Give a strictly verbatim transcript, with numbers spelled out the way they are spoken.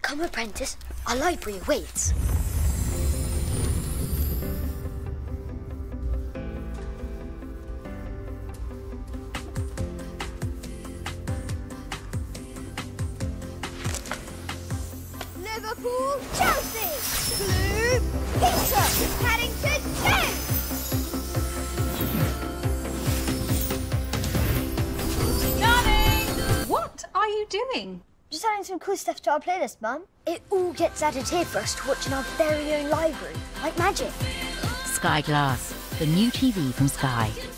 Come, Apprentice. Our library waits. Liverpool, Chelsea, Blue, Peter, Paddington, ten. Darling! What are you doing? Just adding some cool stuff to our playlist, Mum. It all gets added here for us to watch in our very own library, like magic. Sky Glass, the new T V from Sky.